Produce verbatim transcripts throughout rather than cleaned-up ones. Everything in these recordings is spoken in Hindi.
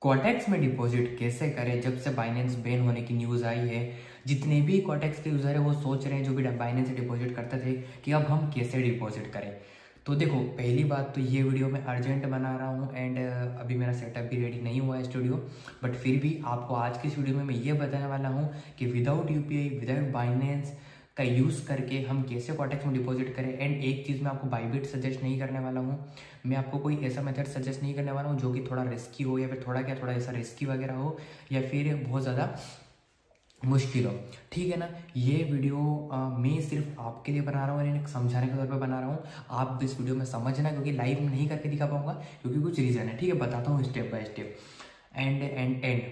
कॉटेक्स में डिपॉजिट कैसे करें? जब से बाइनेंस बैन होने की न्यूज़ आई है, जितने भी कॉटेक्स के यूज़र है वो सोच रहे हैं, जो भी बाइनेंस से डिपॉजिट करते थे, कि अब हम कैसे डिपॉजिट करें। तो देखो, पहली बात तो ये वीडियो मैं अर्जेंट बना रहा हूँ एंड अभी मेरा सेटअप भी रेडी नहीं हुआ है स्टूडियो, बट फिर भी आपको आज की इस वीडियो में मैं ये बताने वाला हूँ कि विदाउट यूपीआई, विदाउट बाइनेंस का यूज़ करके हम कैसे कॉटेक्स में डिपॉजिट करें। एंड एक चीज़ मैं आपको बाइबिट सजेस्ट नहीं करने वाला हूँ, मैं आपको कोई ऐसा मेथड सजेस्ट नहीं करने वाला हूँ जो कि थोड़ा रिस्की हो, या फिर थोड़ा क्या थोड़ा ऐसा रिस्की वगैरह हो, या फिर बहुत ज़्यादा मुश्किल हो। ठीक है ना। ये वीडियो आ, मैं सिर्फ आपके लिए बना रहा हूँ, यानी समझाने के तौर पे बना रहा हूँ। आप इस वीडियो में समझना, क्योंकि लाइव नहीं करके दिखा पाऊंगा, क्योंकि कुछ रीज़न है। ठीक है, बताता हूँ step by step. And and and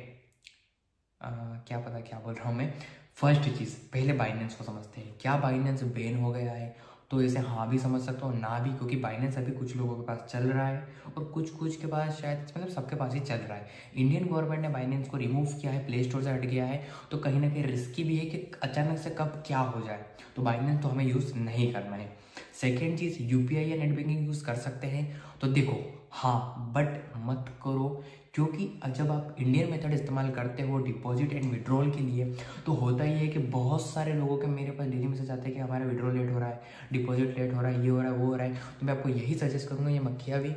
क्या पता क्या बोल रहा हूँ मैं। फर्स्ट चीज़, पहले बाइनेंस को समझते हैं। क्या बाइनेंस बैन हो गया है? तो इसे हाँ भी समझ सकता हूँ, ना भी, क्योंकि बाइनेंस अभी कुछ लोगों के पास चल रहा है और कुछ कुछ के पास शायद, मतलब सबके पास ही चल रहा है। इंडियन गवर्नमेंट ने बाइनेंस को रिमूव किया है, प्ले स्टोर से हट गया है, तो कहीं ना कहीं रिस्की भी है कि अचानक से कब क्या हो जाए। तो बाइनेंस तो हमें यूज़ नहीं करना है। सेकेंड चीज़, यूपीआई या नेट बैंकिंग यूज़ कर सकते हैं। तो देखो, हाँ, बट मत करो, क्योंकि जब आप इंडियन मेथड इस्तेमाल करते हो डिपॉजिट एंड विड्रॉल के लिए, तो होता ही है कि बहुत सारे लोगों के मेरे पास डेली मैसेज आते हैं कि हमारा विड्रॉल लेट हो रहा है, डिपॉजिट लेट हो रहा है, ये हो रहा है, वो हो रहा है। तो मैं आपको यही सजेस्ट करूँगा, ये मक्खिया भी,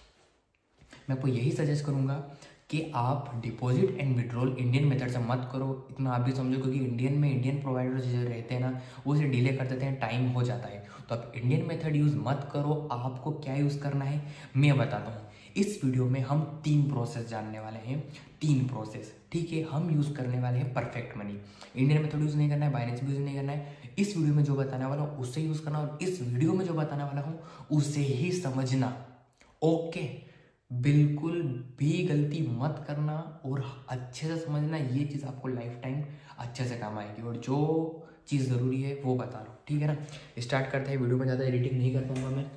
मैं आपको यही सजेस्ट करूँगा कि आप deposit and withdrawal Indian method से मत करो। इतना आप भी समझो, क्योंकि इंडियन में इंडियन प्रोवाइडर जो रहते हैं ना, वो इसे डिले कर देते हैं, टाइम हो जाता है। तो आप इंडियन मेथड यूज़ मत करो। आपको क्या यूज़ करना है मैं बताता हूँ। इस वीडियो में हम तीन प्रोसेस जानने वाले हैं, तीन प्रोसेस। ठीक है, हम यूज़ करने वाले हैं perfect money. Indian method use नहीं करना है, बाइनेंस भी यूज़ नहीं करना है। इस वीडियो में जो बताने वाला हूँ उससे यूज़ करना, और इस वीडियो में जो बताने वाला हूँ उसे ही समझना। ओके, बिल्कुल भी गलती मत करना और अच्छे से समझना। ये चीज़ आपको लाइफ टाइम अच्छे से काम आएगी, और जो चीज़ ज़रूरी है वो बता रहा हूँ। ठीक है ना। स्टार्ट करते हैं। वीडियो में ज़्यादा एडिटिंग नहीं कर पाऊँगा मैं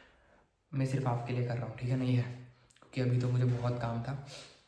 मैं सिर्फ आपके लिए कर रहा हूँ। ठीक है ना, ये है क्योंकि अभी तो मुझे बहुत काम था।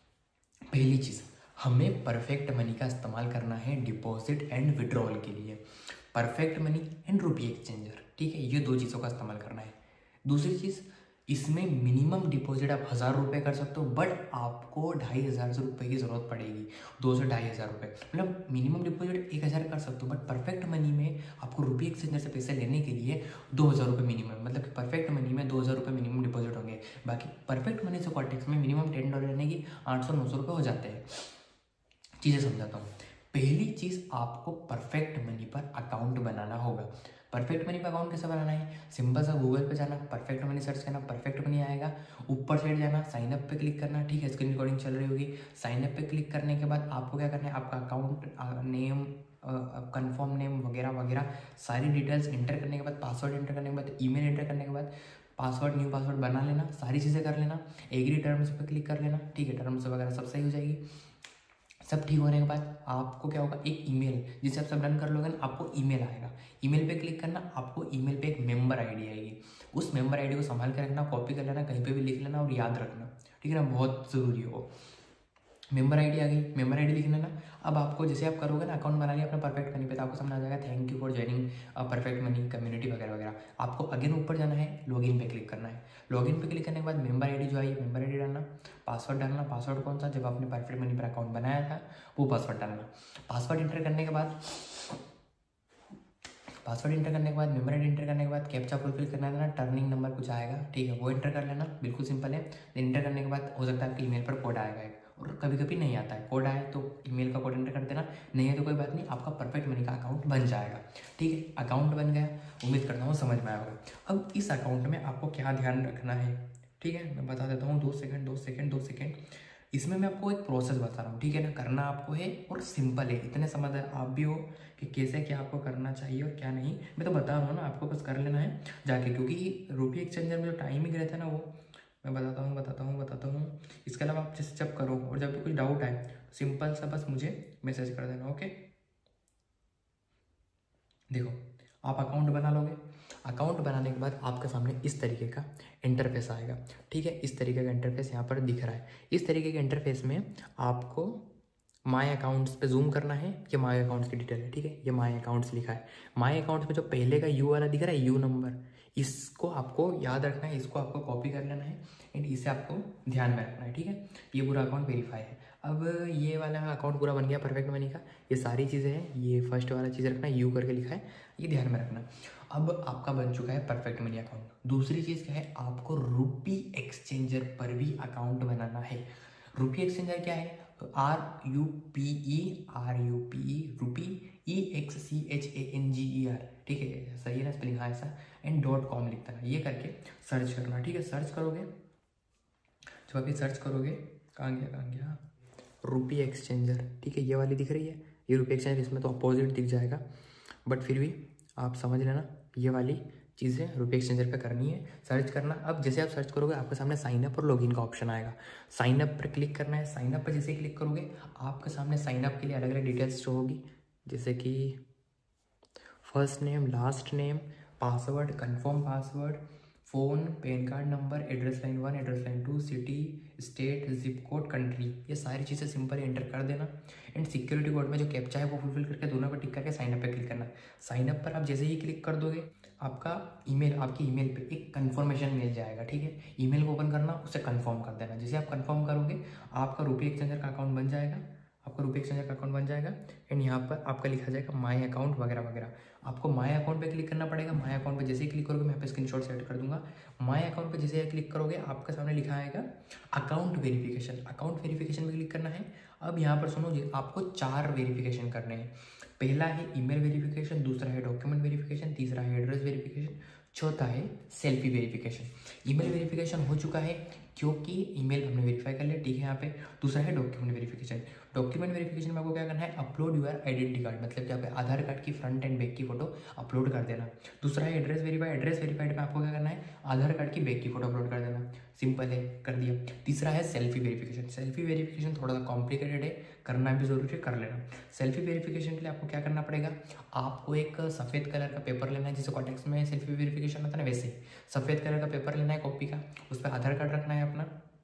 पहली चीज़, हमें परफेक्ट मनी का इस्तेमाल करना है डिपॉजिट एंड विड्रॉल के लिए। Perfect money and rupee exchanger, ठीक है, ये दो चीज़ों का इस्तेमाल करना है। दूसरी चीज़, इसमें मिनिमम डिपॉजिट आप हज़ार रुपये कर सकते हो, बट आपको ढाई हज़ार रुपये की ज़रूरत पड़ेगी। दो से ढाई हज़ार रुपये, मतलब मिनिमम डिपॉजिट एक हज़ार कर सकते हो, बट परफेक्ट मनी में आपको रुपी एक्सचेंजर से पैसे लेने के लिए दो हज़ार रुपये मिनिमम, मतलब कि परफेक्ट मनी में दो हज़ार रुपये मिनिमम डिपॉजिट होंगे। बाकी परफेक्ट मनी से कॉन्टेक्स में मिनिमम टेन डॉलर लेने की आठ सौ नौ सौ रुपये हो जाते हैं। चीज़ें समझाता हूँ। पहली चीज़, आपको परफेक्ट मनी पर अकाउंट बनाना होगा। परफेक्ट मनी पर अकाउंट कैसे बनाना है? सिंपल सा, गूगल पे जाना, परफेक्ट मनी सर्च करना, परफेक्ट मनी आएगा। ऊपर साइड जाना, साइन अप पे क्लिक करना। ठीक है, स्क्रीन रिकॉर्डिंग चल रही होगी। साइन अप पे क्लिक करने के बाद आपको क्या करना है, आपका अकाउंट नेम, कंफर्म नेम वगैरह वगैरह सारी डिटेल्स एंटर करने के बाद, पासवर्ड एंटर करने के बाद, ईमेल एंटर करने के बाद, पासवर्ड, न्यू पासवर्ड बना लेना, सारी चीज़ें कर लेना। एग्री टर्म्स पे क्लिक कर लेना। ठीक है, टर्म्स वगैरह सब सही हो जाएगी। सब ठीक होने के बाद आपको क्या होगा, एक ईमेल, जिसे आप सब डन कर लोगे ना, आपको ईमेल आएगा। ईमेल पे क्लिक करना, आपको ईमेल पे एक मेंबर आईडी आएगी। उस मेंबर आईडी को संभाल के रखना, कॉपी कर लेना, कहीं पे भी लिख लेना और याद रखना। ठीक है ना, बहुत ज़रूरी है वो। मेंबर आईडी आ गई, मेंबर आईडी लिख लेना। अब आपको जैसे आप करोगे ना, अकाउंट बना लिया अपना परफेक्ट मनी पे, तो आपको समझ आ जाएगा thank you for joining perfect money community वगैरह वगैरह। आपको अगेन ऊपर जाना है, लॉगिन पे क्लिक करना है। लॉगिन पे क्लिक करने के बाद मेंबर आईडी जो आई, मेंबर आईडी डालना, पासवर्ड डालना। पासवर्ड कौन सा, जब आपने परफेक्ट मनी पर अकाउंट बनाया था वो पासवर्ड डालना। पासवर्ड एंटर करने के बाद पासवर्ड एंटर करने के बाद मेंबर आईडी एंटर करने के बाद कैप्चा फुलफिल करना है ना, टर्निंग नंबर कुछ आएगा। ठीक है, वो एंटर कर लेना, बिल्कुल सिंपल है। एंटर करने के बाद हो सकता है आपके ईमेल पर कोड आएगा एक, और कभी कभी नहीं आता है। कोड आए तो ईमेल का कोड एंटर कर देना, नहीं है तो कोई बात नहीं, आपका परफेक्ट मनी का अकाउंट बन जाएगा। ठीक है, अकाउंट बन गया, उम्मीद करता हूँ समझ में आया होगा। अब इस अकाउंट में आपको क्या ध्यान रखना है, ठीक है, मैं बता देता हूँ। दो सेकेंड दो सेकेंड दो सेकेंड इसमें मैं आपको एक प्रोसेस बता रहा हूँ। ठीक है ना, करना आपको है और सिंपल है, इतने समझ आप भी हो कि कैसे क्या आपको करना चाहिए और क्या नहीं। मैं तो बता रहा हूँ ना, आपको बस कर लेना है जाके, क्योंकि रुपी एक्सचेंजर में जो टाइमिंग रहता है ना, वो मैं बताता हूँ बताता हूँ बताता हूँ इसके अलावा आप जैसे जब करो और जब भी कोई डाउट आए तो सिंपल सा बस मुझे मैसेज कर देना। ओके, देखो, आप अकाउंट बना लोगे। अकाउंट बनाने के बाद आपके सामने इस तरीके का इंटरफेस आएगा। ठीक है, इस तरीके का इंटरफेस यहाँ पर दिख रहा है। इस तरीके के इंटरफेस में आपको माय अकाउंट्स पे जूम करना है। ये माय अकाउंट्स की डिटेल है। ठीक है, ये माय अकाउंट्स लिखा है। माय अकाउंट्स में जो पहले का यू वाला दिख रहा है, यू नंबर, इसको आपको याद रखना है, इसको आपको कॉपी कर लेना है एंड इसे आपको ध्यान में रखना है, ठीक है। ये पूरा अकाउंट वेरीफाई है। अब ये वाला अकाउंट पूरा बन गया परफेक्ट मनी का। ये सारी चीज़ें हैं, ये फर्स्ट वाला चीज़ रखना, यू करके लिखा है, ये ध्यान में रखना। अब आपका बन चुका है परफेक्ट मनी अकाउंट। दूसरी चीज़ क्या है, आपको रुपी एक्सचेंजर पर भी अकाउंट बनाना है। रुपी एक्सचेंजर क्या है, R U P E R U P E rupee E X C H A N G E R, ठीक है, सही है ना स्पेलिंग, हाँ ऐसा, एंड डॉट कॉम लिखता है, ये करके सर्च करना, ठीक है। सर्च करोगे, जब आप ये सर्च करोगे, कहाँ गया कहाँ गया रुपी एक्सचेंजर, ठीक है, ये वाली दिख रही है, ये रुपी एक्सचेंजर, इसमें तो अपोजिट दिख जाएगा, बट फिर भी आप समझ लेना ये वाली चीज़ें रुपी एक्सचेंजर पे करनी है, सर्च करना। अब जैसे आप सर्च करोगे आपके सामने साइन अप और लॉगिन का ऑप्शन आएगा। साइन अप पर क्लिक करना है। साइन अप पर जैसे ही क्लिक करोगे आपके सामने साइन अप के लिए अलग अलग डिटेल्स शो होगी, जैसे कि first name, last name, password, confirm password, phone, PAN card number, address line one, address line two, city, state, zip code, country, ये सारी चीज़ें सिंपल एंटर कर देना एंड सिक्योरिटी कोड में जो कैप्चा है वो फुलफिल करके दोनों पर टिक करके साइन अप पे क्लिक करना। साइन अप पर आप जैसे ही क्लिक कर दोगे आपका ईमेल, आपकी ईमेल पे एक कंफर्मेशन मिल जाएगा, ठीक है। ईमेल को ओपन करना, उसे कंफर्म कर देना। जैसे आप कंफर्म करोगे आपका रुपी एक्सचेंजर का अकाउंट बन जाएगा, आपका रुपी एक्सचेंजर का अकाउंट बन जाएगा एंड यहाँ पर आपका लिखा जाएगा माय अकाउंट वगैरह वगैरह। आपको माय अकाउंट पे क्लिक करना पड़ेगा। माय अकाउंट पे जैसे ही क्लिक करोगे, मैं यहाँ पे स्क्रीनशॉट सेट कर दूंगा। माय अकाउंट पे जैसे ही क्लिक करोगे आपके सामने लिखा आएगा अकाउंट वेरिफिकेशन। अकाउंट वेरिफिकेशन पे क्लिक करना है। अब यहाँ पर सुनो जी, आपको चार वेरिफिकेशन करने हैं। पहला है ईमेल वेरिफिकेशन, दूसरा है डॉक्यूमेंट वेरिफिकेशन, तीसरा है एड्रेस वेरिफिकेशन, चौथा है सेल्फी वेरिफिकेशन। ईमेल वेरिफिकेशन हो चुका है क्योंकि ईमेल हमने वेरीफाई कर लिया, ठीक है यहाँ पे। दूसरा है डॉक्यूमेंट वेरिफिकेशन। डॉक्यूमेंट वेरिफिकेशन में आपको क्या करना है, अपलोड यूर आइडेंटिटी कार्ड, मतलब कि आपके आधार कार्ड की फ्रंट एंड बैक की फोटो अपलोड कर देना। दूसरा है एड्रेस वेरीफाई। एड्रेस वेरीफाइड में आपको क्या करना है, आधार कार्ड की बैक की फोटो अपलोड कर देना। सिंपल है, कर दिया। तीसरा है सेल्फी वेरिफिकेशन। सेल्फी वेरिफिकेशन थोड़ा सा कॉम्प्लिकेटेड है, करना भी जरूरी है, कर लेना। सेल्फी वेरिफिकेशन के लिए आपको क्या करना पड़ेगा, आपको एक सफ़ेद कलर का पेपर लेना है, जैसे कॉन्टेक्स्ट में सेल्फी वेरिफिकेशन होता है ना, वैसे सफ़ेद कलर का पेपर लेना है कॉपी का, उस पर आधार कार्ड रखना है अपना,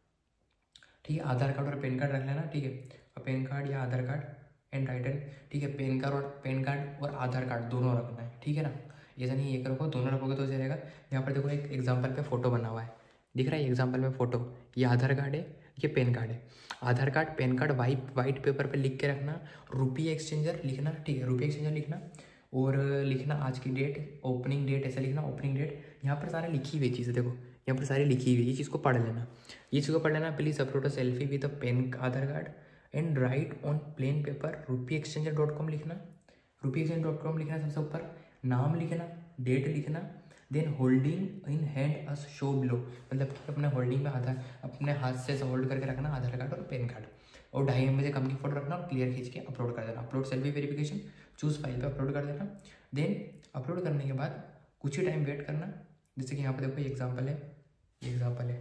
ठीक है। आधार कार्ड और पैन कार्ड रख लेना, ठीक है। और पैन कार्ड या आधार कार्ड एंड राइटर, ठीक है। पैन कार्ड और पैन कार्ड और आधार कार्ड दोनों रखना है, ठीक है ना। ऐसा नहीं एक रखो, दोनों रखोगे तो सही रहेगा। यहाँ पर देखो एक एग्जाम्पल पे फोटो बना हुआ है, दिख रहा है एग्जाम्पल में फोटो, ये आधार कार्ड है, ये पैन कार्ड है। Aadhaar card PAN card white white paper पे लिख के रखना, रुपी एक्सचेंजर लिखना, ठीक है, रुपी एक्सचेंजर लिखना और लिखना आज की डेट, ओपनिंग डेट ऐसा लिखना, ओपनिंग डेट। यहाँ पर सारा लिखी हुई चीज़ है, देखो यहाँ पर सारी लिखी हुई, ये चीज़ को पढ़ लेना। ये चीज़ को पढ़ लेना। Please upload a selfie with a pen Aadhaar card and write on plain paper rupee exchanger dot com लिखना। रुपी एक्सचेंजर डॉट कॉम लिखना, सबसे ऊपर नाम लिखना, डेट लिखना, then holding in hand as show below, मतलब कि अपने होल्डिंग में आधार, अपने हाथ से होल्ड करके रखना आधार कार्ड और पैन कार्ड, और ढाई एम से कम की फोटो रखना और क्लियर खींच के अपलोड कर देना। Upload selfie verification, choose file पे अपलोड कर देना। देन अपलोड करने के बाद कुछ ही टाइम वेट करना। जैसे कि यहाँ पर देखो ये एग्जाम्पल है, ये एग्जाम्पल है,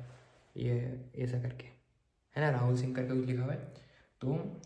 ये ऐसा करके है ना, राहुल सिंह करके कुछ लिखा हुआ है, तो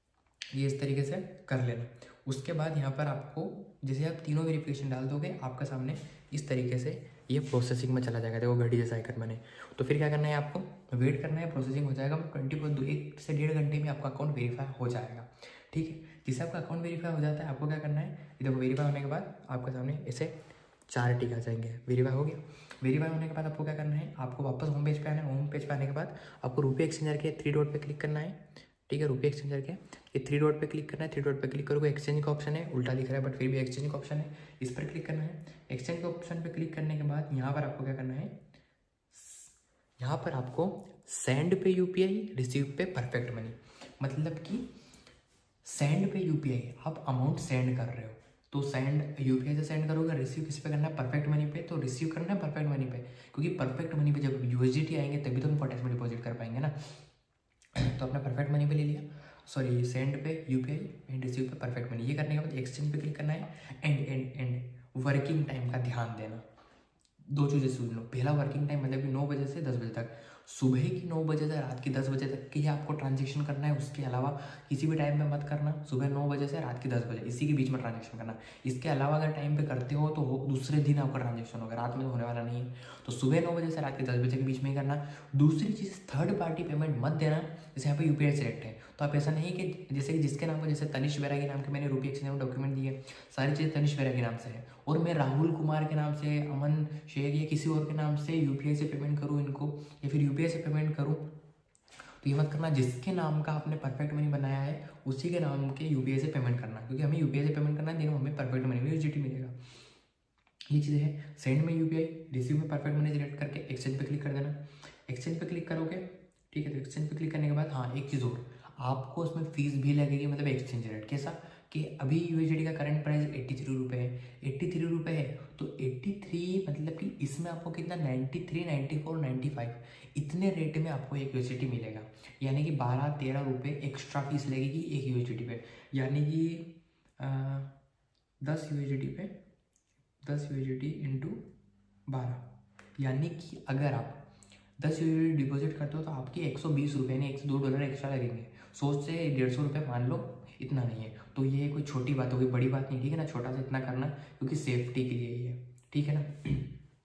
ये इस तरीके से कर लेना। उसके बाद यहाँ पर आपको जैसे आप तीनों वेरिफिकेशन डाल दोगे आपके सामने इस तरीके से ये प्रोसेसिंग में चला जाएगा, देखो घड़ी जैसा आइकन बने। तो फिर क्या करना है, आपको वेट करना है, प्रोसेसिंग हो जाएगा, ट्वेंटी दो एक से डेढ़ घंटे में आपका अकाउंट वेरीफाई हो जाएगा, ठीक है। जिससे आपका अकाउंट वेरीफाई हो जाता है, आपको क्या करना है, देखो वेरीफाई होने के बाद आपके सामने ऐसे चार टिक आ जाएंगे, वेरीफाई हो गया। वेरीफाई होने के बाद आपको क्या करना है, आपको वापस होम पेज पे आना है। होम पेज पे आने के बाद आपको रुपी एक्सचेंजर के थ्री डॉट पे क्लिक करना है, ठीक है। रुपी एक्सचेंजर के ये थ्री डॉट पे क्लिक करना है। थ्री डॉट पे क्लिक करोगे, एक्सचेंज का ऑप्शन है, उल्टा दिख रहा है बट फिर भी एक्सचेंज का ऑप्शन है, इस पर क्लिक करना है। एक्सचेंज के ऑप्शन पे क्लिक करने के बाद यहाँ पर आपको क्या करना है, यहाँ पर आपको सेंड पे यूपीआई, रिसीव पे परफेक्ट मनी, मतलब कि सेंड पे यूपीआई आप अमाउंट सेंड कर रहे हो तो सेंड यूपीआई से सेंड करोगे। रिसीव किस पे करना है, परफेक्ट मनी पे, तो रिसीव करना है परफेक्ट मनी पे, क्योंकि परफेक्ट मनी पे जब यूएसडीटी आएंगे तभी तो हम कॉन्टेक्ट में डिपॉजिट कर पाएंगे ना। तो अपना परफेक्ट मनी पे ले लिया, सॉरी सेंड पे यूपीआई एंड रिसीव पे परफेक्ट मनी। ये करने के बाद एक्सचेंज पे क्लिक करना है and and and working time का ध्यान देना। दो चीज़ें सुन लो, पहला वर्किंग टाइम मतलब कि नौ बजे से दस बजे तक, सुबह की नौ बजे से रात की दस बजे तक की आपको ट्रांजेक्शन करना है। उसके अलावा किसी भी टाइम में मत करना, सुबह नौ बजे से रात की दस बजे, इसी के बीच में ट्रांजेक्शन करना। इसके अलावा अगर टाइम पे करते हो तो हो, दूसरे दिन आपका ट्रांजेक्शन होगा, रात में तो होने वाला नहीं है। तो सुबह नौ बजे से रात के दस बजे के बीच में ही करना। दूसरी चीज़, थर्ड पार्टी पेमेंट मत देना। जैसे यहाँ पे यूपीआई सेलेक्ट है तो आप ऐसा नहीं कि जैसे कि जिसके नाम को, जैसे तनिष बैरागी नाम के मैंने रुपी एक्सचेंज में डॉक्यूमेंट दिए, सारी चीज़ें तनिष बैरागी नाम से है, और मैं राहुल कुमार के नाम से, अमन शेयर या किसी और के नाम से यूपीआई से पेमेंट करूँ इनको, या फिर यूपीआई से पेमेंट करूँ, तो ये मत करना। जिसके नाम का आपने परफेक्ट मनी बनाया है उसी के नाम के यूपीआई से पेमेंट करना, क्योंकि हमें यूपीआई से पेमेंट करना है, देनो हमें परफेक्ट मनी में यूजीटी मिलेगा। ये चीज़ है। सेंड में यूपीआई, रिसीव में परफेक्ट मनी सिलेक्ट करके एक्सचेंज पे क्लिक कर देना। एक्सचेंज पे क्लिक करोगे, ठीक है, तो एक्सचेंज पे क्लिक करने के बाद हाँ एक चीज़ और, आपको उसमें फीस भी लगेगी, मतलब एक्सचेंज रेट कैसा कि अभी यूएसडी का करंट प्राइस एट्टी थ्री रुपये है, एट्टी थ्री रुपये है, तो एट्टी थ्री मतलब कि इसमें आपको कितना ninety three, ninety four, ninety five इतने रेट में आपको एक यूएसडी मिलेगा, यानी कि बारह तेरह रुपये एक्स्ट्रा फीस लगेगी एक यूएसडी पे, यानी कि दस यूएसडी पे दस यूएसडी इंटू बारह, यानी कि अगर आप दस यूएसडी डिपॉजिट करते हो तो आपकी एक सौ बीस रुपये यानी एक सौ दो डॉलर एक्स्ट्रा लगेंगे। सोच से डेढ़ सौ रुपये मान लो, इतना नहीं है, तो ये कोई छोटी बात होगी, बड़ी बात नहीं, ठीक है ना, छोटा सा इतना करना क्योंकि सेफ्टी के लिए ही है, ठीक है ना।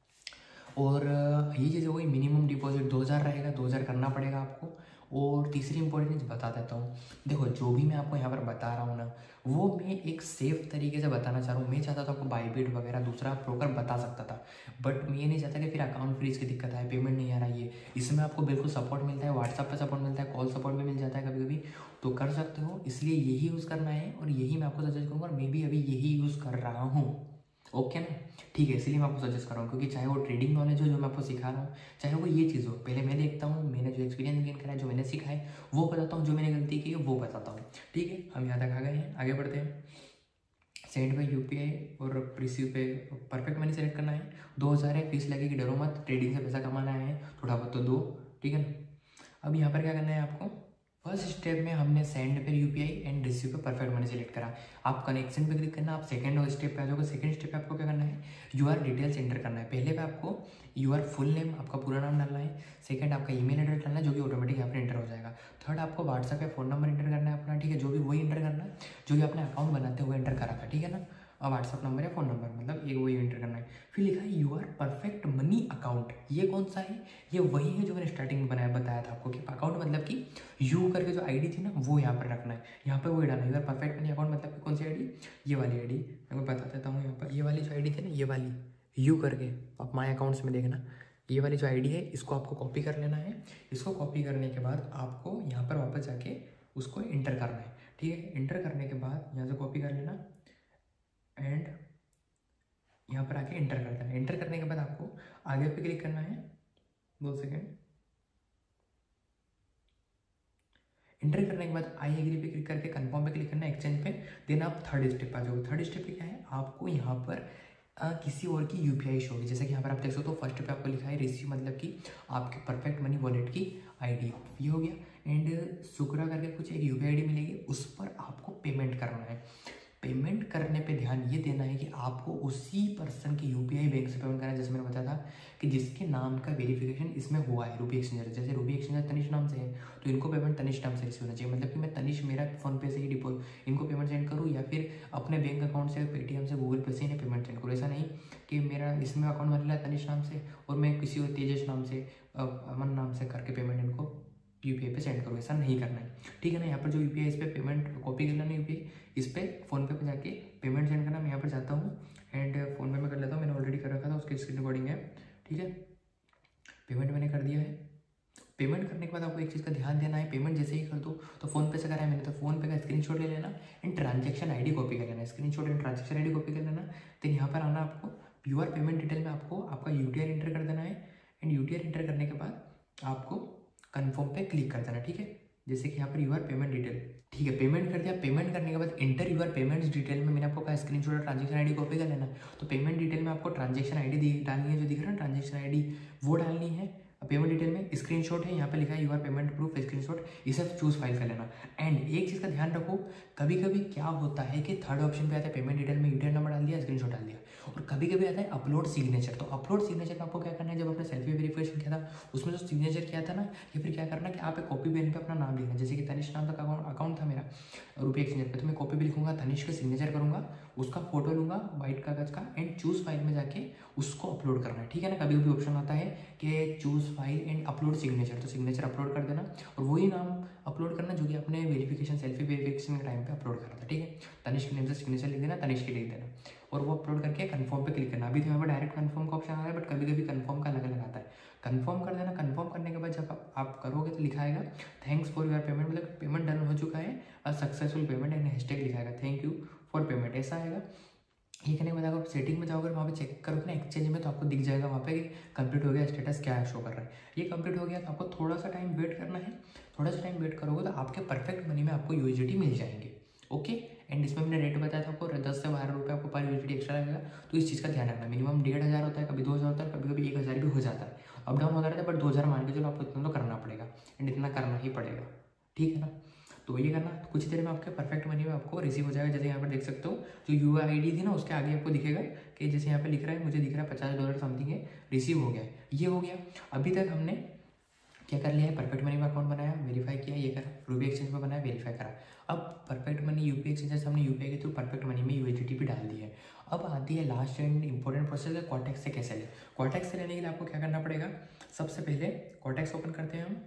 और ये चीज़ हो गई, मिनिमम डिपॉजिट दो हज़ार रहेगा, दो हज़ार करना पड़ेगा आपको। और तीसरी इंपॉर्टेंट चीज़ बता देता हूँ, देखो जो भी मैं आपको यहाँ पर बता रहा हूँ ना, वो मैं एक सेफ तरीके से बताना चाह रहा हूँ। मैं चाहता था आपको बाइबिट वगैरह दूसरा ब्रोकर बता सकता था, बट मैं ये नहीं चाहता कि फिर अकाउंट फ्रीज की दिक्कत आए, पेमेंट नहीं आ रहा है। ये इसमें आपको बिल्कुल सपोर्ट मिलता है, व्हाट्सअप पे सपोर्ट मिलता है, कॉल सपोर्ट भी मिल जाता है कभी कभी, तो कर सकते हो। इसलिए यही यूज़ करना है और यही मैं आपको सजेस्ट करूँगा, और मैं भी अभी यही यूज़ कर रहा हूँ, ओके ना, ठीक है। इसलिए मैं आपको सजेस्ट कर रहा हूँ, क्योंकि चाहे वो ट्रेडिंग नॉलेज हो जो मैं आपको सिखा रहा हूँ, चाहे वो ये चीज़ हो, पहले मैं देखता हूँ, मैंने जो एक्सपीरियंस गेन करा है, जो मैंने सीखा है वो बताता हूँ, जो मैंने गलती की है वो बताता हूँ, ठीक है। हम यहाँ तक आ गए हैं, आगे बढ़ते हैं। सेंड पे यूपीआई और रिसीव पे परफेक्ट मनी सेलेक्ट करना है, दो हज़ार है, फीस लगेगी, डरो मत, ट्रेडिंग से पैसा कमाना है, थोड़ा बहुत तो दो, ठीक है ना। अब यहाँ पर क्या करना है आपको, फर्स्ट स्टेप में हमने सेंड पे यूपीआई एंड रिसीव पे परफेक्ट मनी सेलेक्ट करा, आप कनेक्शन पे क्लिक करना, आप सेकंड स्टेप पे आ जाओगे। सेकंड स्टेप पे आपको क्या करना है, यूआर डिटेल्स एंटर करना है। पहले पे आपको यूआर फुल नेम, आपका पूरा नाम डालना है। सेकंड आपका ईमेल एड्रेस डालना है, जो कि ऑटोमेटिक यहाँ पर एंटर हो जाएगा। थर्ड आपको व्हाट्सएप या फोन नंबर एंटर करना है अपना, ठीक है, जो भी वही एंटर करना है जो भी अपने अकाउंट बनाते हुए एंटर करा था, ठीक है ना। और व्हाट्सअप नंबर या फोन नंबर, मतलब एक वही एंटर करना है। फिर लिखा है यूआर परफेक्ट मनी अकाउंट, ये कौन सा है, ये वही है जो मैंने स्टार्टिंग में बनाया बताया था आपको कि अकाउंट मतलब कि यू करके जो आईडी थी ना वो यहाँ पर रखना है, यहाँ पर वही डालना है। यूआर परफेक्ट मनी अकाउंट मतलब कि कौन सी आईडी, ये वाली आईडी, मैं बता देता हूँ। यहाँ पर ये वाली जो आईडी थी ना, ये वाली यू करके, आप माई अकाउंट्स में देखना, ये वाली जो आईडी है इसको आपको कॉपी कर लेना है। इसको कॉपी करने के बाद आपको यहाँ पर वापस जाके उसको इंटर करना है, ठीक है। इंटर करने के बाद यहाँ से कॉपी कर लेना एंड यहाँ पर आके इंटर कर देना। इंटर करने के बाद आपको आगे पे क्लिक करना है, दो सेकेंड। इंटर करने के बाद आई एग्री पे क्लिक करके कंफर्म पे क्लिक करना है, एक्सचेंज पे। देन आप थर्ड स्टेप आ जाओगे। थर्ड स्टेप पे क्या है, आपको यहाँ पर आ, किसी और की यूपीआई शो होगी, जैसे कि यहाँ पर आप देख सकते हो फर्स्ट पे आपको लिखा है रिसीव, मतलब कि आपके परफेक्ट मनी वॉलेट की आईडी, ये हो गया। एंड शुक्रा करके कुछ एक यूपीआई आईडी मिलेगी, उस पर आपको पेमेंट करना है। पेमेंट करने पे ध्यान ये देना है कि आपको उसी पर्सन की यूपीआई बैंक से पेमेंट करना है, जैसे मैंने बताया था कि जिसके नाम का वेरिफिकेशन इसमें हुआ है रूबी एक्सचेंजर। जैसे रूबी एक्सचेंजर तनिष नाम से है तो इनको पेमेंट तनिष नाम से रिसीव होना चाहिए, मतलब कि मैं तनिष मेरा फोन पे से ही डिपॉजिट इनको पेमेंट सेंड करूँ या फिर अपने बैंक अकाउंट से, पेटीएम से, गूगल पे से इन्हें पेमेंट सेंड करूँ। ऐसा नहीं कि मेरा इसमें अकाउंट बन रहा है तनिष नाम से और मैं किसी और तेजस नाम से, अमन नाम से करके पेमेंट इनको यूपीआई पे सेंड करो, ऐसा नहीं करना है, ठीक है ना। यहाँ पर जो यूपीआई इस पर पेमेंट कॉपी कर लेना, यूपीआई इस पर फोन पे पे जाके पेमेंट सेंड करना। मैं यहाँ पर जाता हूँ एंड फोन पे में कर लेता हूँ, मैंने ऑलरेडी कर रखा था, उसकी स्क्रीन रिकॉर्डिंग है, ठीक है। पेमेंट मैंने कर दिया है। पेमेंट करने के बाद आपको एक चीज़ का ध्यान देना है, पेमेंट जैसे ही कर दो तो फोन पे से करा है मैंने, तो फोन पे का स्क्रीनशॉट ले लेना एंड ट्रांजेक्शन आईडी कॉपी कर लेना, screenshot and transaction ID copy कर लेना। देन यहाँ पर आना, आपको यूआर पेमेंट डिटेल में आपको आपका यूटीआर एंटर कर देना है एंड यूटीआर एंटर करने के बाद आपको कन्फर्म पे क्लिक कर देना, ठीक है। जैसे कि यहाँ पर यूआर पेमेंट डिटेल, ठीक है, पेमेंट कर दिया। पेमेंट करने के बाद इंटर यूआर पेमेंट्स डिटेल में मैंने आपको कहा स्क्रीनशॉट और ट्रांजेक्शन आईडी कॉपी कर लेना, तो पेमेंट डिटेल में आपको ट्रांजेक्शन आईडी डालनी है, जो दिख रहा है ट्रांजेक्शन आईडी वो डालनी है। पेमेंट डिटेल में स्क्रीनशॉट है, यहाँ पे लिखा है यूआर पेमेंट प्रूफ स्क्रीनशॉट, इसे चूज फाइल कर लेना। एंड एक चीज़ का ध्यान रखो, कभी कभी क्या होता है कि थर्ड ऑप्शन पे आता है पेमेंट डिटेल में यूटीआर नंबर डाल दिया, स्क्रीनशॉट डाल दिया, और कभी कभी आता है अपलोड सिग्नेचर। तो अपलोड सिग्नेचर में आपको क्या करना है, जब आपने सेल्फी वेरिफिकेशन किया था उसमें जो सिग्नेचर किया था ना, या फिर क्या करना कि आप एक कॉपी पेन पे अपना नाम लिखना, जैसे कि तनिष नाम का अकाउंट था मेरा रूपी एक्सचेंजर पे, तो मैं कॉपी पे लिखूंगा, तनिष का सिग्नेचर करूंगा, उसका फोटो लूंगा व्हाइट कागज का एंड चूज फाइल में जाके उसको अपलोड करना है, ठीक है ना। कभी कभी ऑप्शन आता है कि choose file and upload signature, तो सिग्नेचर अपलोड कर देना और वही नाम अपलोड करना जो कि आपने वेरिफिकेशन सेल्फी वेरिफिकेशन के टाइम पे अपलोड करा था, ठीक है। तनिष के नेम से सिग्नेचर लिख देना, तनिष की लिख देना। और वो अपलोड करके कंफर्म पे क्लिक करना। अभी तो यहाँ पर डायरेक्ट कंफर्म का ऑप्शन आ रहा है, बट कभी कभी कंफर्म का अलग अलग आता है। कंफर्म कर देना। कंफर्म करने के बाद जब आप, आप करोगे तो लिखा आएगा थैंक्स फॉर योर पेमेंट, मतलब पेमेंट डन हो चुका है, और सक्सेसफुल पेमेंट एंड हैशटैग लिखा आएगा थैंक यू फॉर पेमेंट, ऐसा आएगा। ये करने के बाद आप सेटिंग में जाओगे, वहाँ पे चेक करोगे ना एक्सचेंज में, तो आपको दिख जाएगा वहाँ पे कंप्लीट हो गया, स्टेटस क्या शो कर रहा है। ये कंप्लीट हो गया तो आपको थोड़ा सा टाइम वेट करना है। थोड़ा सा टाइम वेट करोगे तो आपके परफेक्ट मनी में आपको यूएसडीटी मिल जाएंगे। ओके, एंड इसमें मैंने रेट बताया था आपको, दस से बारह रुपये आपको पर यूएसडीटी एक्स्ट्रा लगेगा। तो इस चीज़ का ध्यान रखना। मिनिमम डेढ़ हज़ार होता है, कभी दो हज़ार होता है, कभी कभी एक हज़ार भी हो जाता है, अप डाउन होता रहता है, बट दो हज़ार मान के चलो आपको इतना तो करना पड़ेगा, एंड इतना करना ही पड़ेगा, ठीक है ना। तो ये करना, कुछ देर में आपके परफेक्ट मनी में आपको रिसीव हो जाएगा। जैसे यहाँ पर देख सकते हो जो यू आई डी थी ना, उसके आगे आपको दिखेगा कि जैसे यहाँ पे लिख रहा है, मुझे दिख रहा है पचास डॉलर समथिंग है, रिसीव हो गया। ये हो गया। अभी तक हमने क्या कर लिया है, परफेक्ट मनी में अकाउंट बनाया, वेरीफाई किया, ये करा, रूबी एक्सचेंज में बनाया, वेरीफाई करा। अब परफेक्ट मनी यूपी एक्सचेंज से हमने यूपीआई के थ्रू परफेक्ट मनी में यूएसडीटी भी डाल दी है। अब आती है लास्ट एंड इंपॉर्टेंट प्रोसेस है, कॉटेक्स से कैसे ले। कॉटेक्स से लेने के लिए आपको क्या करना पड़ेगा, सबसे पहले कॉटेक्स ओपन करते हैं हम।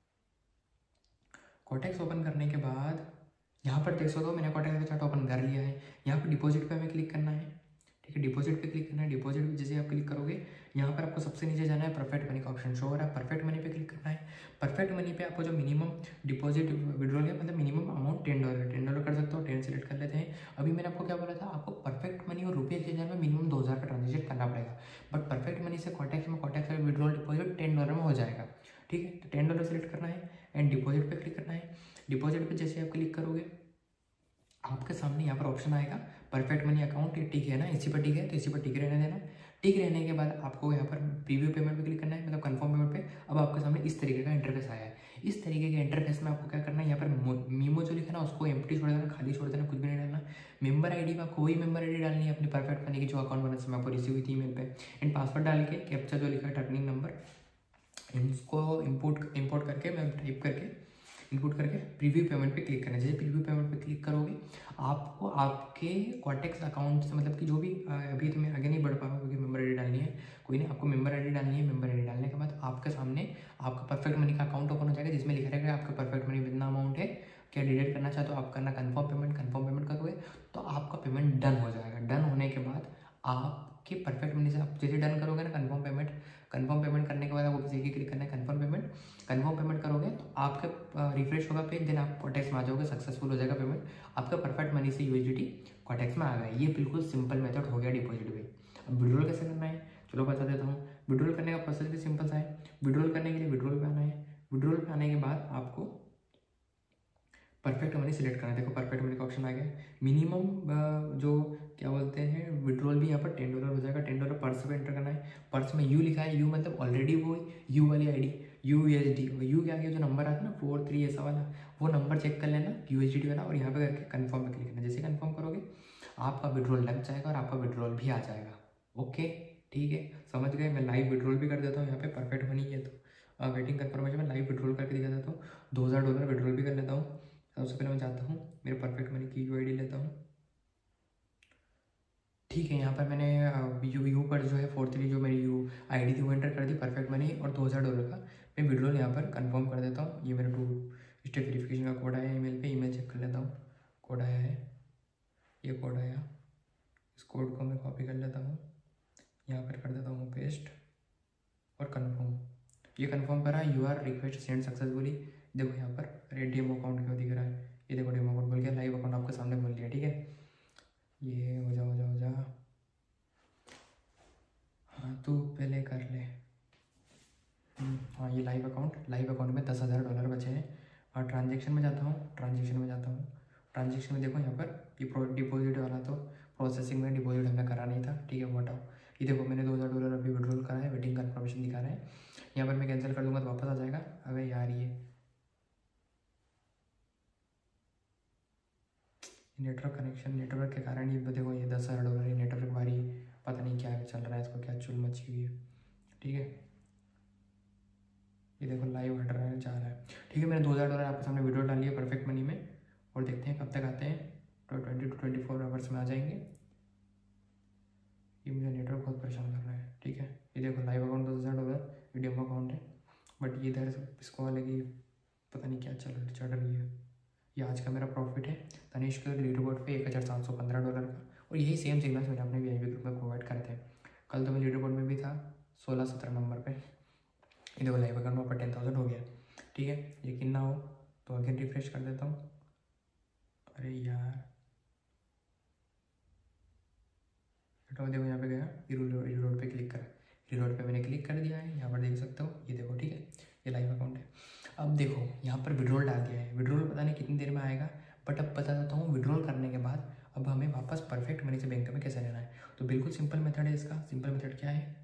कॉटेक्स ओपन करने के बाद यहाँ पर देख सकते हो मैंने कॉटेक्स का चार्ट ओपन कर लिया है। यहाँ पर डिपॉजिट पे हमें क्लिक करना है, ठीक है, डिपॉजिट पे क्लिक करना है। डिपॉजिट पे जैसे आप क्लिक करोगे, यहाँ पर आपको सबसे नीचे जाना है, परफेक्ट मनी का ऑप्शन शो हो रहा है, परफेक्ट मनी पे क्लिक करना है। परफेक्ट मनी पे आपको जो मिनिमम डिपॉजिट विड्रॉल है, मतलब minimum amount ten dollar ten dollar कर सकते हो, टेन सेलेक्ट कर लेते हैं। अभी मैंने आपको क्या बोला था, आपको परफेक्ट मनी और रुपये एक्सचेंज में मिनिमम दो हज़ार का ट्रांजेक्शन करना पड़ेगा, बट परफेक्ट मनी से कॉटेक्स में कॉटेक्स का विड्रॉल डिपॉजिट टेन डॉलर में हो जाएगा, ठीक है। तो टेन डॉलर सेलेक्ट करना है एंड डिपॉजिट पे क्लिक करना है। डिपॉजिट पे जैसे आप क्लिक करोगे, आपके सामने यहाँ पर ऑप्शन आएगा परफेक्ट मनी अकाउंट, ये टिक है ना, इसी पर टिक है, तो इसी पर टिक रहने देना। टिक रहने के बाद आपको यहाँ पर प्रीव्यू पेमेंट पे क्लिक करना है, मतलब कंफर्म पेमेंट पे। अब आपके सामने इस तरीके का इंटरफेस आया है। इस तरीके के इंटरफेस में आपको क्या करना है, यहाँ पर मीमो जो लिखा है ना, उसको एम्प्टी छोड़ देना, खाली छोड़ देना, कुछ भी नहीं डालना। मेंबर आईडी में कोई मेंबर आईडी डालनी है अपनी परफेक्ट मनी की, जो अकाउंट बनाने समय आपको रिसीव हुई थी ईमेल पे, एंड पासवर्ड डाल के कैप्चा जो लिखा है टर्निंग नंबर, इसको इम्पोर्ट इम्पोर्ट करके मैं टाइप करके इनपुट करके प्रीव्यू पेमेंट पे क्लिक करना है। जैसे प्रीव्यू पेमेंट पे क्लिक करोगे, आपको आपके कॉटेक्स अकाउंट से, मतलब कि जो भी अभी तो मैं आगे नहीं बढ़ पा रहा हूँ क्योंकि मेंबर आईडी डालनी है, कोई नहीं, आपको मेंबर आईडी डालनी है। मेंबर आईडी डालने के बाद आपके सामने आपका परफेक्ट मनी का अकाउंट ओपन हो जाएगा, जिसमें लिखा रहेगा आपका परफेक्ट मनी कितना अमाउंट है, क्या डिलीट करना चाहते हो आप, करना कंफर्म पेमेंट। कंफर्म पेमेंट करोगे तो आपका पेमेंट डन हो जाएगा। डन होने के बाद आपके परफेक्ट मनी से आप जैसे डन करोगे ना कंफर्म पेमेंट, कंफर्म पेमेंट करने के बाद आपको जैसे क्लिक करना है कंफर्म पेमेंट। कंफर्म पेमेंट करोगे तो आपके रिफ्रेश होगा पेज, देन आप कॉटेक्स में आ जाओगे, सक्सेसफुल हो जाएगा पेमेंट, आपका परफेक्ट मनी से यूएसडीटी कॉटेक्स में आ गया। ये बिल्कुल सिंपल मेथड हो गया डिपॉजिट पे। अब विड्रॉल कैसे करना है चलो बता देता हूँ। विड्रॉल करने का प्रोसेस भी सिंपल सा है। विड्रॉल करने के लिए विड्रॉल पे आना है। विड्रॉल पे आने के बाद आपको परफेक्ट मनी सिलेक्ट करना है। देखो परफेक्ट मनी का ऑप्शन आ गया। मिनिमम जो क्या बोलते हैं विड्रॉल भी यहाँ पर टेन डॉलर हो जाएगा। टेन डॉलर पर्स पे एंटर करना है। पर्स में यू लिखा है, यू मतलब ऑलरेडी वो यू वाली ID U S D, U क्या गया जो नंबर आता है ना फोर थ्री ऐसा वाला, वो नंबर चेक कर लेना यू एस डी वाला, और यहाँ पे करके कन्फर्म पे क्लिक करना। जैसे कन्फर्म करोगे आपका विड्रॉल लग जाएगा और आपका विड्रॉल भी आ जाएगा। ओके ठीक है, समझ गए। मैं लाइव विड्रॉल भी कर देता हूँ यहाँ पे, परफेक्ट मनी है तो वेटिंग कन्फर्मेशन में लाइव विड्रॉल करके दिखा देता हूँ। दो हज़ार डॉलर विड्रॉल भी कर लेता हूँ। सबसे पहले मैं जाता हूँ मेरे परफेक्ट मनी की यू आई डी लेता हूँ। ठीक है, यहाँ पर मैंने यू यू पर जो है फोर थ्री जो मेरी यू आई डी थी वो एंटर कर दी, परफेक्ट मनी और दो हज़ार डॉलर का मैं विड्रॉल यहाँ पर कंफर्म कर देता हूँ। ये मेरा टू स्टेप वेरिफिकेशन का कोड आया ईमेल पे, ईमेल चेक कर लेता हूँ। कोड आया है, ये कोड आया, इस कोड को मैं कॉपी कर लेता हूँ, यहाँ पर कर देता हूँ पेस्ट और कन्फर्म। ये कन्फर्म करा, your request send successfully. देखो यहाँ पर रेड डेमो अकाउंट क्यों दिख रहा है, ये देखो डेमो अकाउंट बोल गया, लाइव अकाउंट आपके सामने बोल दिया। ठीक है, ये हो जा हो जा हो जा हाँ तू पहले कर ले। हाँ ये लाइव अकाउंट, लाइव अकाउंट में दस हज़ार डॉलर बचे हैं। और ट्रांजेक्शन में जाता हूँ, ट्रांजेक्शन में जाता हूँ, ट्रांजेक्शन में देखो यहाँ पर ये डिपॉजिट वाला तो प्रोसेसिंग में डिपॉजिट हमें करा नहीं था। ठीक है वो हटाओ। ये देखो मैंने दो हज़ार डॉलर अभी विड्रॉल करा है, वेटिंग कन्फर्मेशन दिखा रहा है। यहाँ पर मैं कैंसिल कर दूंगा तो वापस आ जाएगा। अबे यार ये नेटवर्क कनेक्शन, नेटवर्क के कारण ये देखो ये दस हज़ार डॉलर ये नेटवर्क बारी पता नहीं क्या चल रहा है, इसको क्या चुल मची हुई है। ठीक है ये देखो लाइव हट रहा है, जा रहा है। ठीक है मैंने दो हज़ार डॉलर आपके सामने वीडियो डाली है परफेक्ट मनी में, और देखते हैं कब तक आते हैं। तो twenty two twenty four hours में आ जाएंगे। ये मुझे नेटवर्क बहुत परेशान कर रहा है। ठीक है ये देखो लाइव अकाउंट दस हज़ार डॉलर वीडियो अकाउंट है, बट ये इधर इसको वाले की पता नहीं क्या चल चढ़ रही है। ये आज का मेरा प्रॉफिट है। तनिष्क लीडर बोर्ड पे एक हज़ार सात सौ पंद्रह डॉलर का, और यही सेम सिग्नल्स मैंने अपने वीआईपी ग्रुप में प्रोवाइड करे थे। कल तो मैं लीडर बोर्ड में भी था सोलह सत्रह नंबर पे। ये देखो लाइव अकाउंट पर टेन थाउजेंड हो गया। ठीक है, यकीन ना हो तो अगेन रिफ्रेश कर देता हूँ। अरे यार तो देखो यहाँ पे गया, रिलोड पे क्लिक करा, रिलोड पे मैंने क्लिक कर दिया है, यहाँ पर देख सकते हो, ये देखो। ठीक है, ये लाइव अकाउंट है। अब देखो यहाँ पर विड्रॉल डाल दिया है, विड्रॉल पता नहीं कितनी देर में आएगा, बट अब बता देता हूँ विड्रॉल करने के बाद अब हमें वापस परफेक्ट मनी से बैंक में कैसे लेना है। तो बिल्कुल सिंपल मेथड है इसका। सिंपल मेथड क्या है?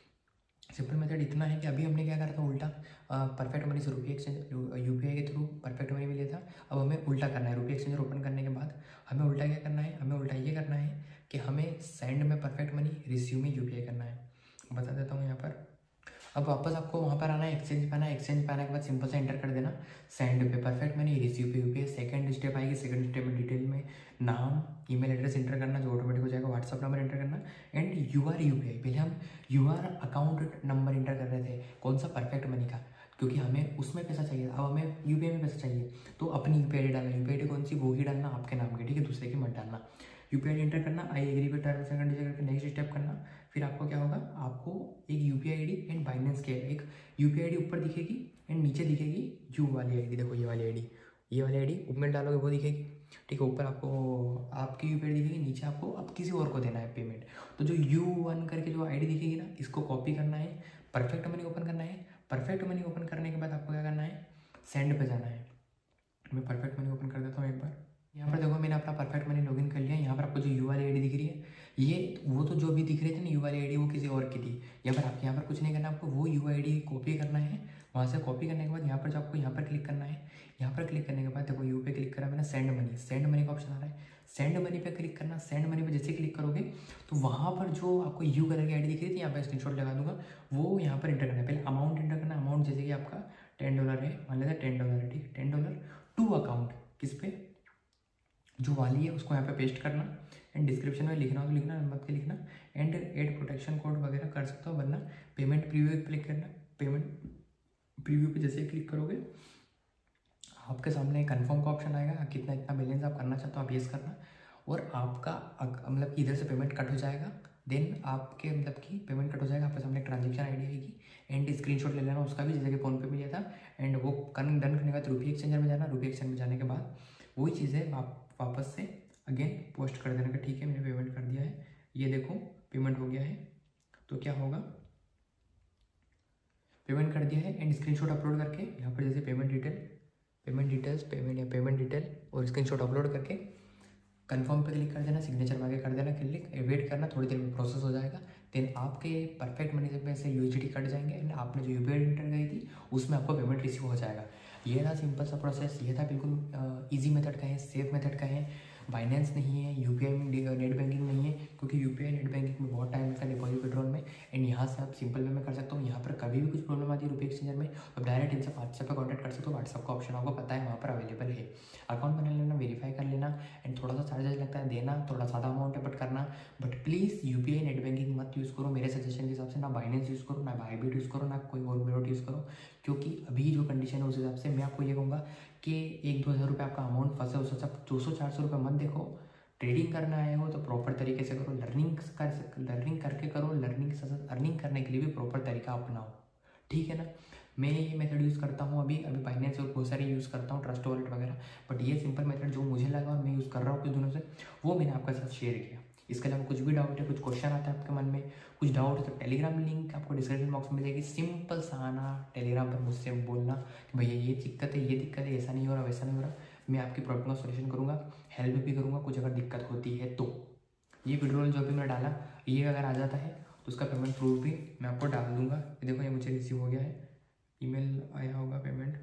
सिंपल मेथड इतना है कि अभी हमने क्या करा था, उल्टा परफेक्ट मनी से रुपये एक्सचेंज यूपीआई के थ्रू परफेक्ट मनी में लिया था। अब हमें उल्टा करना है, रुपये एक्सचेंजर ओपन करने के बाद हमें उल्टा क्या करना है, हमें उल्टा ये करना है कि हमें सेंड में परफेक्ट मनी, रिसीव में यूपीआई करना है। बता देता हूँ यहाँ पर। अब वापस आपको वहाँ पर आना है, एक्सचेंज पे आना है, एक्सचेंज पे आने के बाद सिंपल से एंटर कर देना सेंड पे परफेक्ट मनी, रिसीव पे यूपीआई। सेकंड स्टेप आएगी, सेकंड स्टेप में डिटेल में नाम, ईमेल एड्रेस एंटर करना जो ऑटोमेटिक हो जाएगा, व्हाट्सअप नंबर एंटर करना एंड यू आर यूपीआई। पहले हम your account number enter कर रहे थे, कौन सा, परफेक्ट मनी का, क्योंकि हमें उसमें पैसा चाहिए। अब हमें यूपीआई में पैसा चाहिए तो अपनी यूपीआई डालना, यूपीआई कौन सी, वो ही डालना आपके नाम की। ठीक है, दूसरे की मत डालना। यूपीआई एंटर करना, आई एग्री पे टर्म्स एंड कंडीशन करके नेक्स्ट स्टेप करना। फिर आपको क्या होगा, आपको एक यूपीआई आईडी एंड बाइनेंस के एक यूपीआई आईडी ऊपर दिखेगी एंड नीचे दिखेगी यू वाली आईडी। देखो ये वाली आईडी, ये वाली आईडी ऊपर डालोगे वो दिखेगी। ठीक है, ऊपर आपको आपकी यूपीआई दिखेगी, नीचे आपको अब किसी और को देना है पेमेंट। तो जो यू वन करके जो आईडी दिखेगी ना, इसको कॉपी करना है, परफेक्ट मनी ओपन करना है। परफेक्ट मनी ओपन करने के बाद आपको क्या करना है, सेंड पे जाना है। मैं परफेक्ट मनी ओपन कर देता हूँ एक बार। यहाँ पर देखो मैंने अपना परफेक्ट मनी लॉगिन कर लिया। यहाँ पर आपको जो यू वाली आईडी दिख रही है, ये वो तो जो भी दिख रही थी ना यू वाली आईडी, वो किसी और की थी। यहाँ पर आपको यहाँ पर कुछ नहीं करना, आपको वो यू आईडी कॉपी करना है। वहाँ से कॉपी करने के बाद यहाँ पर जो आपको यहाँ पर क्लिक करना है, यहाँ पर क्लिक करने के बाद देखो यू पे क्लिक करा मैंने, सेंड मनी, सेंड मनी का ऑप्शन आ रहा है, सेंड मनी पे क्लिक करना। सेंड मनी पे जैसे क्लिक करोगे तो वहाँ पर जो आपको यू कलर की आईडी दिख रही थी, यहाँ पर स्क्रीनशॉट लगा दूंगा, वो यहाँ पर एंटर करना है। पहले अमाउंट एंटर करना, अमाउंट जैसे कि आपका टेन डॉलर है, मान लेते हैं टेन डॉलर है। ठीक है, टेन डॉलर टू अकाउंट, किस पे, जो वाली है उसको यहाँ पे पेस्ट करना एंड डिस्क्रिप्शन में लिखना हो तो लिखना, नंबर पे लिखना एंड एड प्रोटेक्शन कोड वगैरह कर सकते हो, वरना पेमेंट प्रीव्यू पे क्लिक करना। पेमेंट प्रीव्यू पे जैसे क्लिक करोगे आपके सामने कंफर्म का ऑप्शन आएगा, कितना इतना बैलेंस आप करना चाहते हो आप येस करना, और आपका मतलब इधर से पेमेंट कट हो जाएगा। देन आपके मतलब कि पेमेंट कट हो जाएगा, आपके सामने ट्रांजेक्शन आईडी आएगी एंड स्क्रीनशॉट ले लेना उसका भी, जैसे कि फोन पे भी लिया था। एंड वो डन करने के बाद रुपये एक्सचेंजर में जाना, रुपये एक्सचेंज में जाने के बाद वही चीज़ें आप वापस से अगेन पोस्ट कर देने का। ठीक है, मैंने पेमेंट कर दिया है, ये देखो पेमेंट हो गया है। तो क्या होगा, पेमेंट कर दिया है एंड स्क्रीनशॉट अपलोड करके यहाँ पर जैसे payment detail, payment details, payment या पेमेंट डिटेल और स्क्रीनशॉट अपलोड करके कंफर्म पे क्लिक कर देना, सिग्नेचर में आगे कर देना क्लिक, वेट करना, थोड़ी देर में प्रोसेस हो जाएगा। देन आपके परफेक्ट मनी से पैसे यूएसडी कट जाएंगे एंड आपने जो यूपीआई एंटर करी थी उसमें आपको पेमेंट रिसीव हो जाएगा। ये था सिंपल सा प्रोसेस, ये था बिल्कुल इजी मेथड का है, सेफ मेथड का है। बाइनेंस नहीं है, यूपीआई में नेट बैंकिंग नहीं है, क्योंकि यूपीआई नेट बैंकिंग में बहुत टाइम लगता है डिपॉजिट विड्रॉल में। एंड यहाँ से आप सिंपल वे में कर सकते हो। यहाँ पर कभी भी कुछ प्रॉब्लम आती है रुपये एक्सचेंजर में तो डायरेक्ट इनसे व्हाट्सएप पर कॉन्टैक्ट कर सकते हो। व्हाट्सएप का ऑप्शन आपको पता है वहाँ पर अवेलेबल है। अकाउंट बना लेना, वेरीफाई कर लेना एंड थोड़ा सा चार्जेस लगता है देना, थोड़ा ज़्यादा अमाउंट है बट करना। But please UPI net banking मत यूज़ करो मेरे सजेशन के हिसाब से, ना बाइनेंस यूज़ करो, ना बाइबिट यूज़ करो, ना कोई और मेथड यूज़ करो, क्योंकि अभी जो कंडीशन है उस हिसाब से मैं आपको ये कहूँगा कि एक दो हज़ार रुपये आपका अमाउंट फंसे, उससे सब दो सौ चार सौ रुपये मत देखो। ट्रेडिंग करना आए हो तो प्रॉपर तरीके से करो, लर्निंग कर लर्निंग करके करो, लर्निंग के साथ अर्निंग करने के लिए भी प्रॉपर तरीका अपनाओ। ठीक है ना, मैं ये मेथड यूज़ करता हूँ अभी अभी बाइनेंस और बहुत सारे यूज़ करता हूँ, ट्रस्ट वॉलेट वगैरह, बट ये सिंपल मेथड जो मुझे लगा और मैं यूज़ कर रहा हूँ कुछ दिनों से, वो मैंने आपके साथ शेयर किया। इसके अलावा कुछ भी डाउट है, कुछ क्वेश्चन आता है आपके मन में, कुछ डाउट है तो टेलीग्राम लिंक आपको डिस्क्रिप्शन बॉक्स में मिलेगी। सिंपल सा आना टेलीग्राम पर मुझसे बोलना कि भैया ये दिक्कत है, ये दिक्कत है, ऐसा नहीं हो रहा, वैसा नहीं हो रहा, मैं आपकी प्रॉब्लम का सॉल्यूशन करूँगा, हेल्प भी करूँगा कुछ अगर दिक्कत होती है तो। ये विड्रॉल जो भी मैंने डाला ये अगर आ जाता है तो उसका पेमेंट प्रूफ भी मैं आपको डाल दूंगा। ये देखो ये मुझे रिसीव हो गया है, ईमेल आया होगा पेमेंट,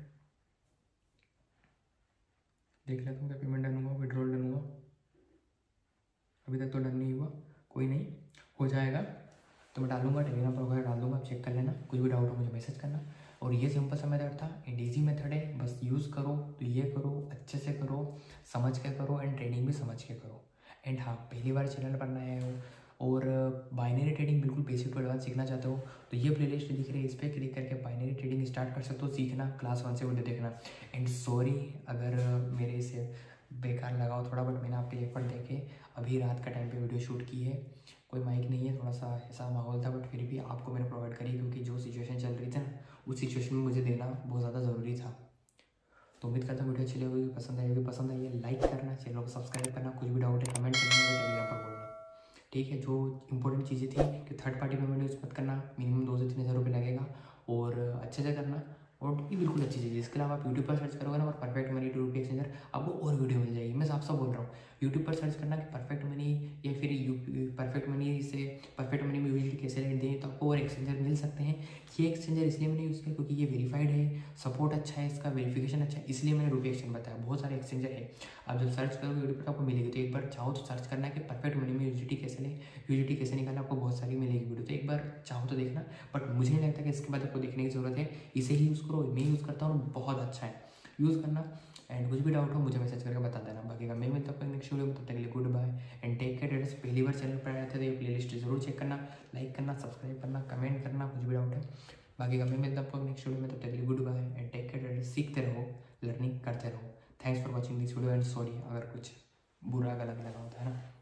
देख लेता हूँ क्या पेमेंट डन हुआ, विड्रॉल डन हुआ, अभी तक तो डन नहीं हुआ, कोई नहीं हो जाएगा तो मैं डालूंगा टेलीग्राम पर वगैरह डाल दूंगा, आप चेक कर लेना, कुछ भी डाउट हो मुझे मैसेज करना। और ये सिंपल सा मेथड था एंड ईजी मेथड है, बस यूज़ करो तो ये करो, अच्छे से करो, समझ के करो एंड ट्रेडिंग भी समझ के करो। एंड हाँ, पहली बार चैनल पर नए हो और बाइनरी ट्रेडिंग बिल्कुल बेसिक टू एडवांस सीखना चाहते हो तो ये प्लेलिस्ट दिख रही है, इस पर क्लिक करके बाइनरी ट्रेडिंग स्टार्ट कर सकते हो सीखना, क्लास वन से वीडियो देखना। एंड सॉरी अगर मेरे से बेकार लगाओ थोड़ा, बट मैंने आपके एफर्ट देखे अभी रात का टाइम पे वीडियो शूट की है। कोई माइक नहीं है, थोड़ा सा ऐसा माहौल था, बट फिर भी आपको मैंने प्रोवाइड करी, क्योंकि जो सिचुएशन चल रही थी ना उस सिचुएशन में मुझे देना बहुत ज़्यादा ज़रूरी था। तो उम्मीद करता हूँ वीडियो अच्छी लगी, पसंद आएगी, पसंद आई है लाइक करना, चैनल को सब्सक्राइब करना, कुछ भी डाउट है कमेंट करना, टेलीग्राम पर बोलना। ठीक है, जो इंपॉर्टेंट चीज़ें थी कि थर्ड पार्टी पेमेंट यूज़ मत करना, मिनिमम दो से तीन हज़ार रुपये लगेगा, और अच्छे से करना, और ये बिल्कुल अच्छी चीज़ है। इसके अलावा आप यूट्यूब पर सर्च करोगे ना और perfect money to rupee exchanger, आपको और वीडियो मिल जाएगी। मैं साफ साफ बोल रहा हूँ, यूट्यूब पर सर्च करना कि परफेक्ट मनी या फिर यू परफेक्ट मनी से परफेक्ट मनी में यूजली कैसे लेन दें, तो आपको और एक्सचेंजर मिल सकते हैं। ये एक्सचेंजर इसलिए मैंने यूज़ किया क्योंकि ये वेरीफाइड है, सपोर्ट अच्छा है, इसका वेरिफिकेशन अच्छा है, इसलिए मैंने रुपी एक्सचेंज बताया। बहुत सारे एक्सचेंजर है, आप जब सर्च करोगे यूट्यूब पर आपको मिलेगी। तो एक बार चाहो तो सर्च करना है कि परफेक्ट मनी में यूजिटी कैसे लें, यूजिटी कैसे निकालना, आपको बहुत सारी मिलेगी वीडियो। तो एक बार चाहो तो देखना, बट मुझे नहीं लगता कि इसके बाद आपको देखने की ज़रूरत है। इसे ही यूज़ करो, मैं यूज़ करता हूँ, बहुत अच्छा है, यूज़ करना। एंड कुछ भी डाउट हो मुझे मैसेज करके बता देना। बाकी का मैं मिलता हूँ नेक्स्ट वीडियो में, तब तक के लिए good bye and take care. एड्रेस पहली बार चैनल पर आए थे तो ये प्ले लिस्ट जरूर चेक करना, लाइक करना, सब्सक्राइब करना, कमेंट करना, कुछ भी डाउट है। बाकी का मैं मिलता हूँ नेक्स्ट वीडियो में, तब तक के लिए good bye and take care. सीखते रहो, लर्निंग करते रहो। Thanks for watching this video and sorry अगर कुछ बुरा गलत लगा होता है ना।